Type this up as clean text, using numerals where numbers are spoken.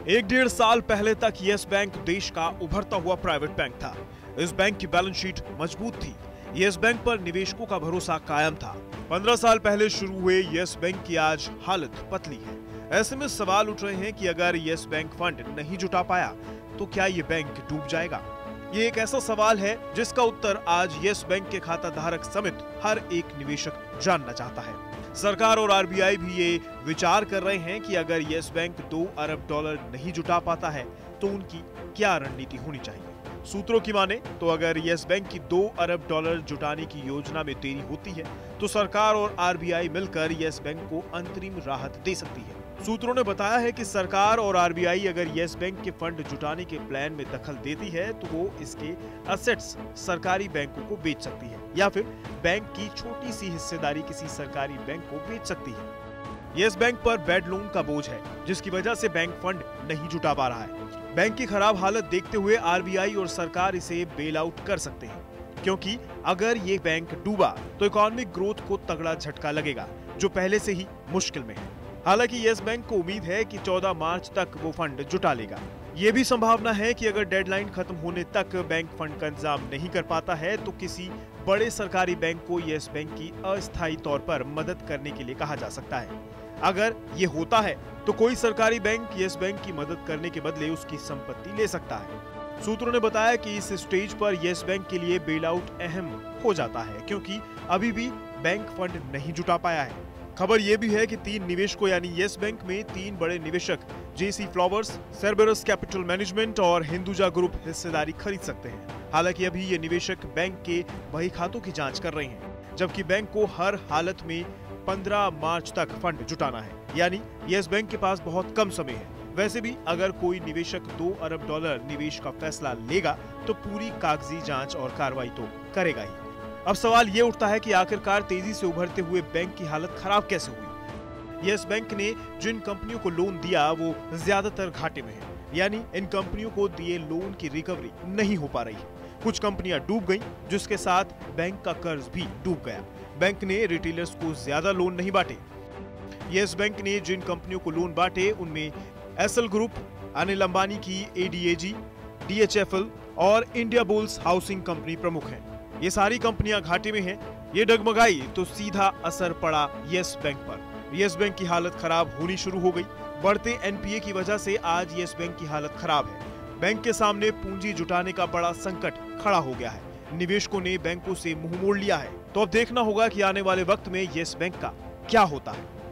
एक डेढ़ साल पहले तक यस बैंक देश का उभरता हुआ प्राइवेट बैंक था। इस बैंक की बैलेंस शीट मजबूत थी। यस बैंक पर निवेशकों का भरोसा कायम था। 15 साल पहले शुरू हुए यस बैंक की आज हालत पतली है। ऐसे में सवाल उठ रहे हैं कि अगर यस बैंक फंड नहीं जुटा पाया तो क्या ये बैंक डूब जाएगा? ये एक ऐसा सवाल है जिसका उत्तर आज यस बैंक के खाता धारक समेत हर एक निवेशक जानना चाहता है। सरकार और आरबीआई भी ये विचार कर रहे हैं कि अगर यस बैंक $2 अरब नहीं जुटा पाता है तो उनकी क्या रणनीति होनी चाहिए। सूत्रों की माने तो अगर यस बैंक की $2 अरब जुटाने की योजना में देरी होती है तो सरकार और आरबीआई मिलकर यस बैंक को अंतरिम राहत दे सकती है। सूत्रों ने बताया है कि सरकार और आरबीआई अगर यस बैंक के फंड जुटाने के प्लान में दखल देती है तो वो इसके एसेट्स सरकारी बैंकों को बेच सकती है या फिर बैंक की छोटी सी हिस्सेदारी किसी सरकारी बैंक को बेच सकती है। यस बैंक पर बैड लोन का बोझ है जिसकी वजह से बैंक फंड नहीं जुटा पा रहा है। बैंक की खराब हालत देखते हुए आरबीआई और सरकार इसे बेल आउट कर सकते हैं, क्योंकि अगर ये बैंक डूबा तो इकोनॉमिक ग्रोथ को तगड़ा झटका लगेगा जो पहले से ही मुश्किल में है। हालांकि यस बैंक को उम्मीद है कि 14 मार्च तक वो फंड जुटा लेगा। ये भी संभावना है कि अगर डेडलाइन खत्म होने तक बैंक फंड का इंतजाम नहीं कर पाता है तो किसी बड़े सरकारी बैंक को यस बैंक की अस्थायी तौर पर मदद करने के लिए कहा जा सकता है। अगर ये होता है तो कोई सरकारी बैंक यस बैंक की मदद करने के बदले उसकी संपत्ति ले सकता है। सूत्रों ने बताया कि इस स्टेज पर यस बैंक के लिए बेल आउट अहम हो जाता है, क्योंकि अभी भी बैंक फंड नहीं जुटा पाया है। खबर यह भी है कि 3 निवेशकों यानी यस बैंक में 3 बड़े निवेशक JC Flowers, Cerberus Capital Management और हिंदुजा ग्रुप हिस्सेदारी खरीद सकते हैं। हालांकि अभी ये निवेशक बैंक के बही खातों की जांच कर रहे हैं, जबकि बैंक को हर हालत में 15 मार्च तक फंड जुटाना है, यानी यस बैंक के पास बहुत कम समय है। वैसे भी अगर कोई निवेशक $2 अरब निवेश का फैसला लेगा तो पूरी कागजी जांच और कार्रवाई तो करेगा ही। अब सवाल ये उठता है कि आखिरकार तेजी से उभरते हुए बैंक की हालत खराब कैसे हुई। यस बैंक ने जिन कंपनियों को लोन दिया वो ज्यादातर घाटे में है, यानी इन कंपनियों को दिए लोन की रिकवरी नहीं हो पा रही। कुछ कंपनियां डूब गईं, जिसके साथ बैंक का कर्ज भी डूब गया। बैंक ने रिटेलर्स को ज्यादा लोन नहीं बांटे। यस बैंक ने जिन कंपनियों को लोन बांटे उनमें एसएल ग्रुप, अनिल अंबानी की एडीएजी, डीएचएफएल और इंडिया बुल्स हाउसिंग कंपनी प्रमुख हैं। ये सारी कंपनियां घाटे में हैं। ये डगमगाई तो सीधा असर पड़ा यस बैंक पर। यस बैंक की हालत खराब होनी शुरू हो गई। बढ़ते एनपीए की वजह से आज यस बैंक की हालत खराब है। बैंक के सामने पूंजी जुटाने का बड़ा संकट खड़ा हो गया है। निवेशकों ने बैंकों से मुंह मोड़ लिया है। तो अब देखना होगा कि आने वाले वक्त में यस बैंक का क्या होता है।